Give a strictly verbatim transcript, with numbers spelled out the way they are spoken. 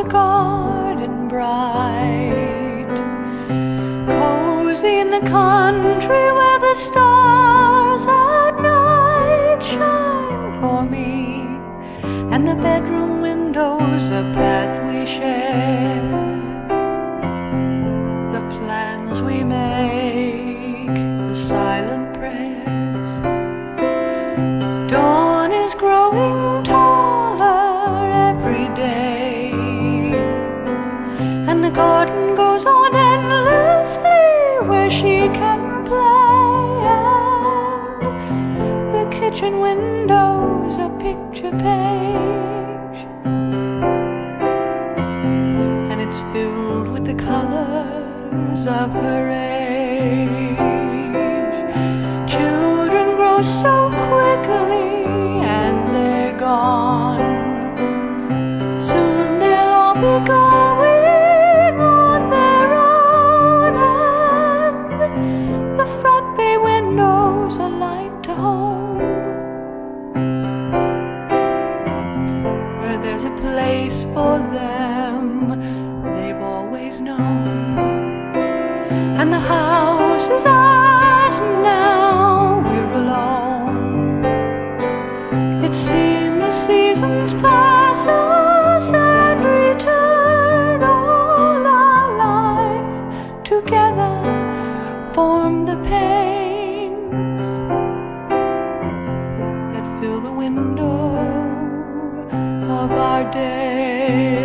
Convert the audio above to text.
garden bright, cozy in the country where the stars at night shine for me, and the bedroom windows a path we share, the plans we make, the silent prayers. Dawn is growing taller every day, and the garden goes on endlessly where she can play, and the kitchen window's a picture page, and it's filled with the colors of her age. Children grow so quickly and they're gone, soon they'll all be going on their own, and the front bay windows are light to home, where there's a place for them they've always known, and the house is ours now we're alone. It's seen the seasons pass us and return, all our life together form the panes that fill the window of our day.